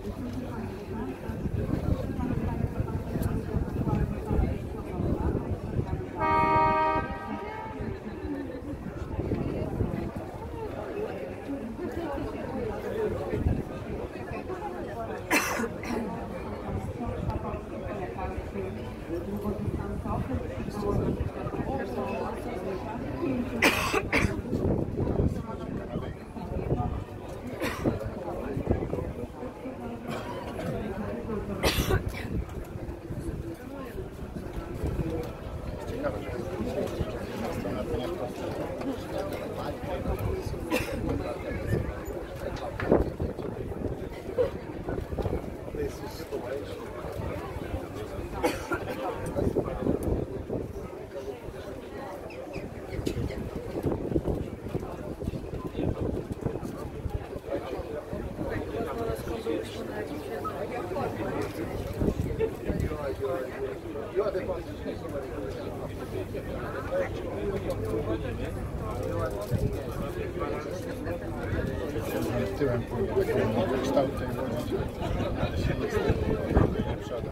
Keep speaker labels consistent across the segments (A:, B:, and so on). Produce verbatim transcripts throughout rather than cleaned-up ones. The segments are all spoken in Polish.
A: Tyłem płynie, takim kształtem, ale się nie stoi przodem.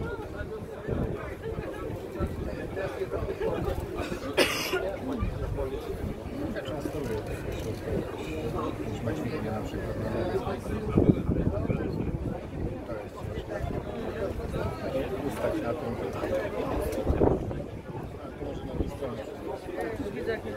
A: Ja często lubię już będzie na przykład to jest ustać na tym, może na tej stronie.
B: Widzę, jak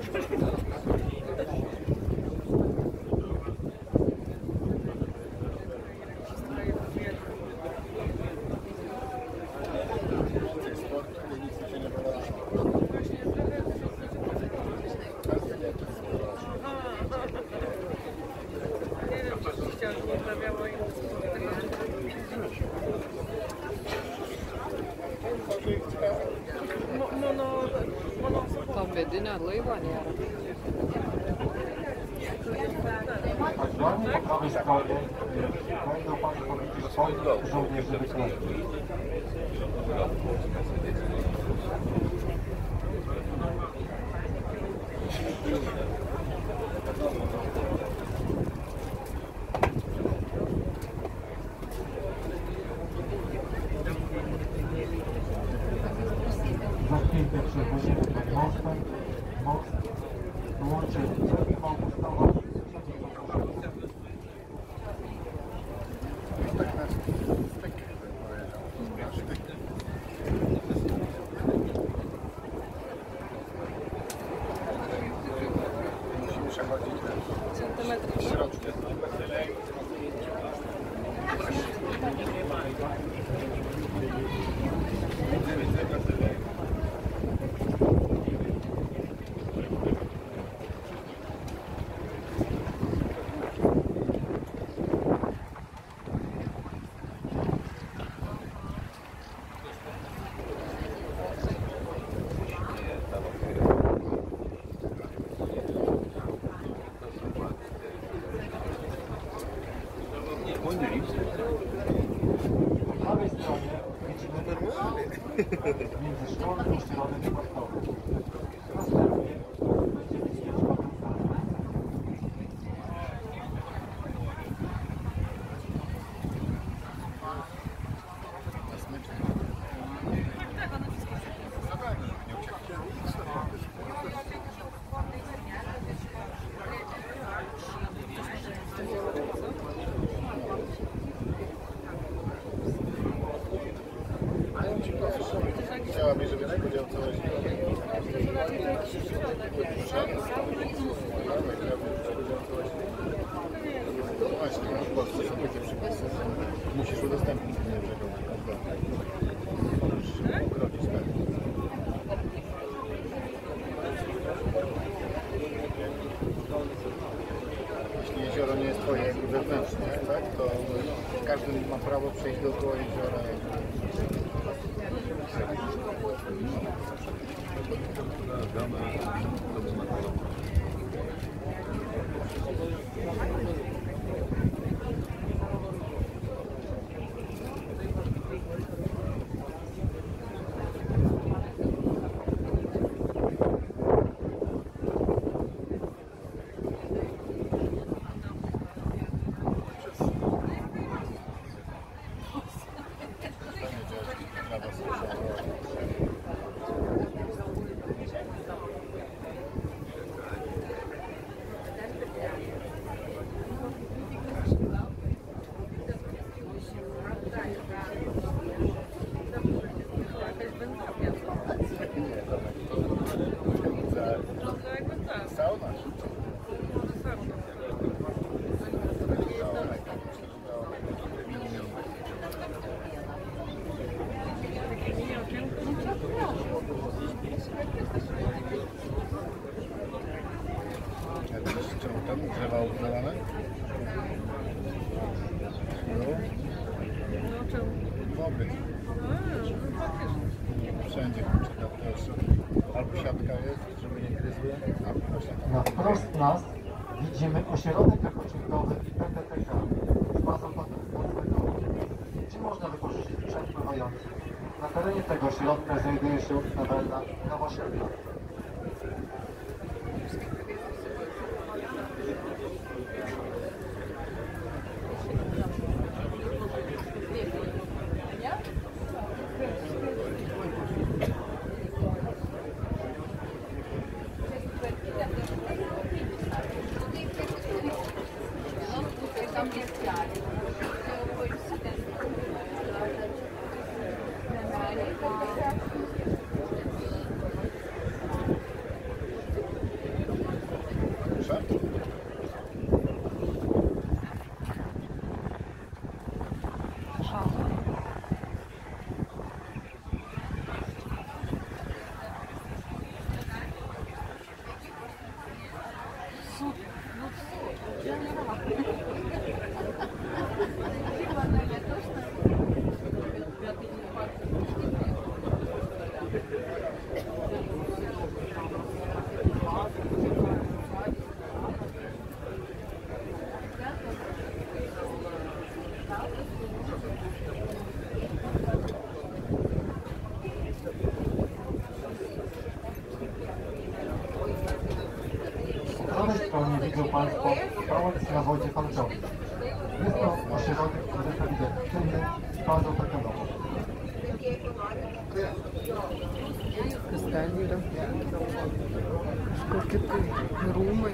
C: Tam jedyna lejwa nie.
D: Aktualnie po prawej stronie będą Państwo widzieć swoich żołnierzy wyklętych. Zamknięte przewozie pod mostem. Most łączy Centrum Augustowa i trzeciego Koszalica.
A: Tak na styk, powiedział. Musimy przechodzić
C: Centymetry.
A: w środku.
D: Po prawej stronie widzimy międzyszkolny ośrodek sportowy. Następnie będzie widzieć potencjalne.
A: Chciałabyś, żeby nie powiedział co jest. Właśnie, w Polsce są takie przepisy. Musisz udostępnić ten brzegu. Musisz ogrodzić tak. Jeśli jezioro nie jest twoje wewnętrznie, tak, to każdy ma prawo przejść dookoła jeziora. dobry. Wszędzie kurczę, to jest albo siatka jest, żeby nie gryzły, albo właśnie
D: Na wprost nas widzimy ośrodek wypoczynkowy P T T K z bazą podwodnego, gdzie można wypożyczyć sprzęt pływający. Na terenie tego ośrodka znajduje się tawella Nowośrednia.
A: Proszę?
D: Po prawej stronie widzą Państwo pałac na wodzie Falczowej. Jest to ośrodek reprezentacyjny z bazą betonową.
C: Кастельера. Сколько ты румы.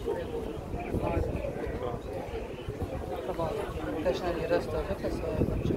C: Tamam. Beş tane restoran kasaya.